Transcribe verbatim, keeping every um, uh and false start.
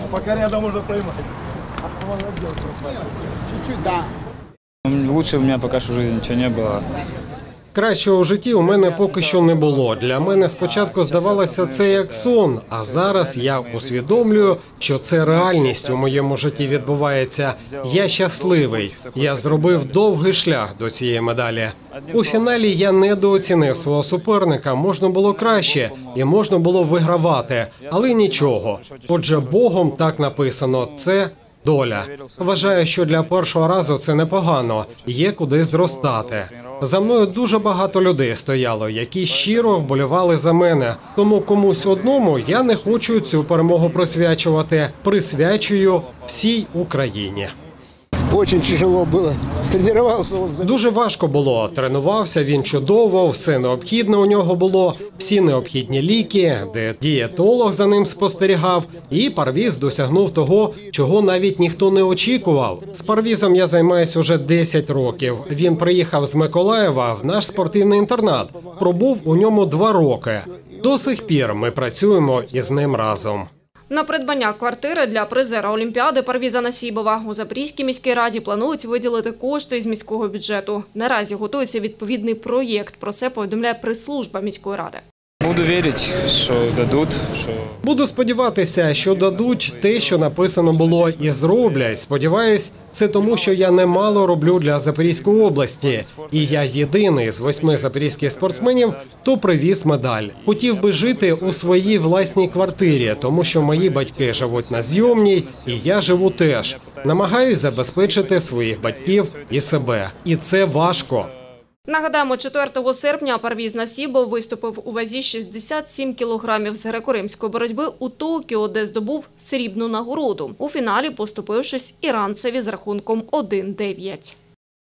Пока рядом можно поймать. Чуть-чуть, да. Лучше у меня пока что в жизни ничего не было. Кращого у житті у мене поки що не було. Для мене спочатку здавалося це як сон, а зараз я усвідомлюю, що це реальність у моєму житті відбувається. Я щасливий. Я зробив довгий шлях до цієї медалі. У фіналі я недооцінив свого суперника. Можна було краще і можна було вигравати, але нічого. Отже, Богом так написано – це доля. Вважаю, що для першого разу це непогано. Є куди зростати. За мною дуже багато людей стояло, які щиро вболівали за мене. Тому комусь одному я не хочу цю перемогу присвячувати. Присвячую всій Україні. Очень тяжело было. Тренировался он за... Дуже важко було. Тренувався він чудово, все необхідне у нього було, всі необхідні ліки, де дієтолог за ним спостерігав. І Парвіз досягнув того, чого навіть ніхто не очікував. З Парвізом я займаюся уже десять років. Він приїхав з Миколаєва в наш спортивний інтернат. Пробув у ньому два роки. До сих пір ми працюємо із ним разом. На придбання квартири для призера Олімпіади Парвіза Насібова у Запорізькій міській раді планують виділити кошти із міського бюджету. Наразі готується відповідний проєкт. Про це повідомляє прес-служба міської ради. Буду вірити, що дадуть. Що... Буду сподіватися, що дадуть те, що написано було, і зроблять. Сподіваюсь, це тому, що я немало роблю для Запорізької області. І я єдиний з восьми запорізьких спортсменів, хто привіз медаль. Хотів би жити у своїй власній квартирі, тому що мої батьки живуть на зйомній, і я живу теж. Намагаюсь забезпечити своїх батьків і себе. І це важко. Нагадаємо, четвертого серпня Парвіз Насібов виступив у вазі шістдесят сім кілограмів з греко-римської боротьби у Токіо, де здобув срібну нагороду. У фіналі поступившись іранцеві з рахунком один дев'ять.